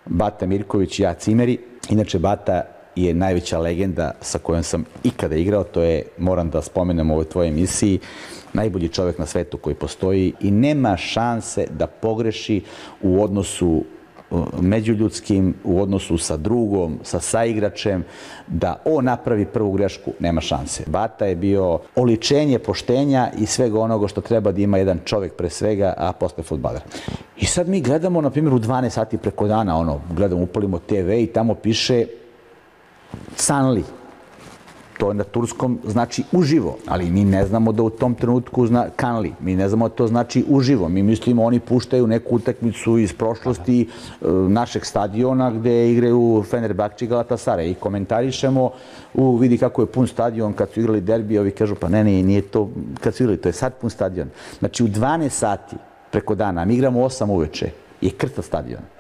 Bata Mirković i ja Cimeri. Inače, Bata je najveća legenda sa kojom sam ikada igrao, to je, moram da spomenem u ovoj tvojoj emisiji, najbolji čovjek na svetu koji postoji i nema šanse da pogreši u odnosu međuljudskim, u odnosu sa drugom, sa saigračem, da on napravi prvu grešku, nema šanse. Bata je bio oličenje poštenja i svega onoga što treba da ima jedan čovjek pre svega, a posle fudbaler. I sad mi gledamo, na primjer, u 12 sati preko dana, gledamo, upalimo TV i tamo piše Canli. To na turskom znači uživo, ali mi ne znamo da u tom trenutku Canli. Mi ne znamo da to znači uživo. Mi mislimo oni puštaju neku utakmicu iz prošlosti našeg stadiona gde igraju Fenerbahče i Galatasaray i komentarišemo, vidi kako je pun stadion kad su igrali derbi, ovi kažu pa ne, nije to kad su igrali, to je sad pun stadion. Znači u 12 sati preko dana, mi igramo 8 uveče, je krtav stadion.